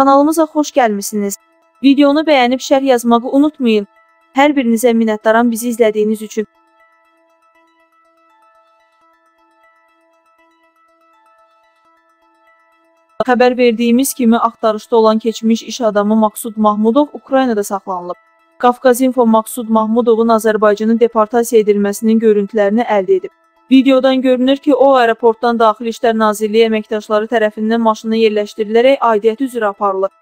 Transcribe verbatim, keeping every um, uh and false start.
Kanalımıza xoş gəlmisiniz. Videonu bəyənib şərh yazmağı unutmayın. Hər birinizə minnətdaram bizi izlədiyiniz üçün. Xəbər verdiyimiz kimi axtarışda olan keçmiş iş adamı Maqsud Mahmudov Ukraynada saxlanılıb. Qafqazinfo Maqsud Mahmudovun Azərbaycanın deportasiya edilməsinin görüntülərini əldə edib. Videodan görünür ki, o aeroportdan Daxili İşlər Nazirliyi əməkdaşları tərəfindən maşına yerləşdirilərək aidiyyəti üzrə aparılır.